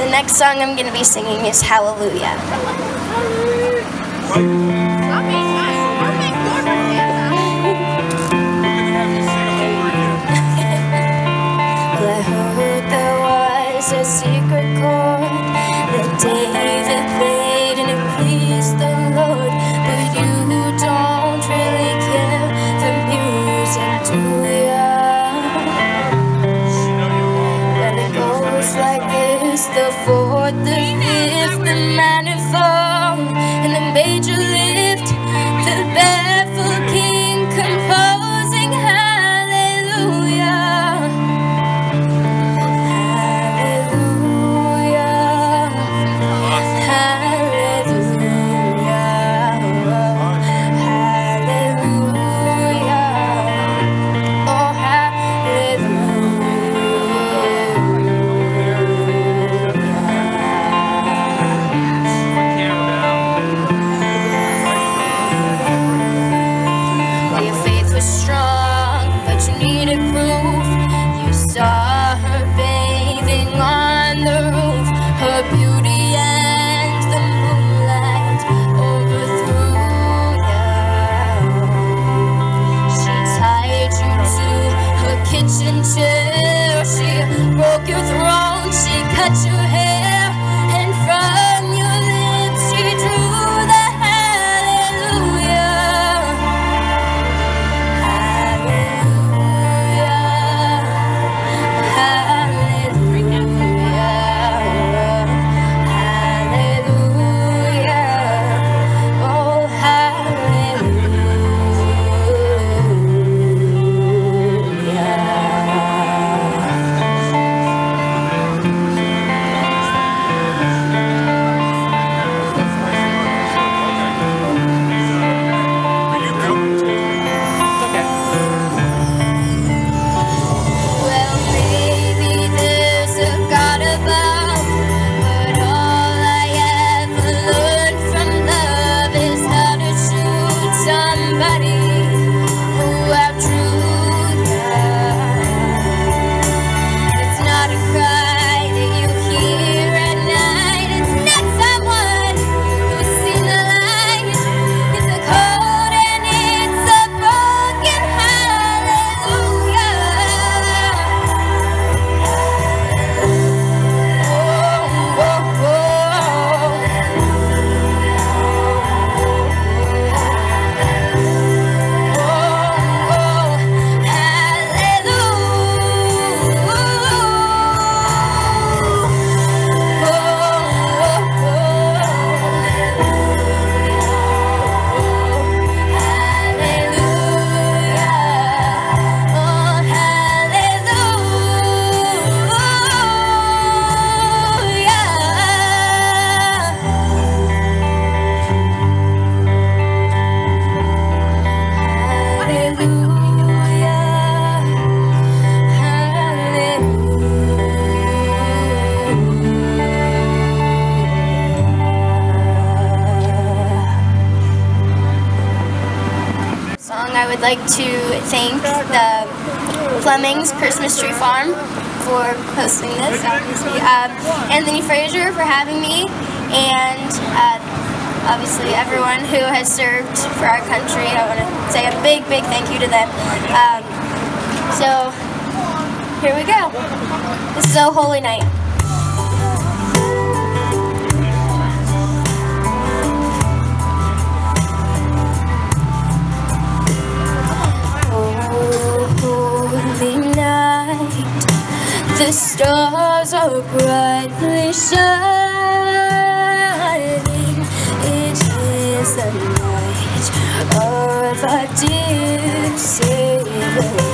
The next song I'm going to be singing is Hallelujah. A secret chord that David played and it pleased the Lord, but you don't really care for music, do ya? But it goes like this: the fourth, the fifth, the manifold, and the major lift, the baffled king composing hallelujah. Broke your throne, she cut your hair, and from your lips she drew the hallelujah. Hallelujah, hallelujah, hallelujah, oh I would like to thank the Fleming's Christmas Tree Farm for hosting this, obviously. Anthony Fraser for having me, and obviously everyone who has served for our country. I want to say a big, big thank you to them. So here we go. This is O Holy Night. The stars are brightly shining. It is the night of our dear Savior.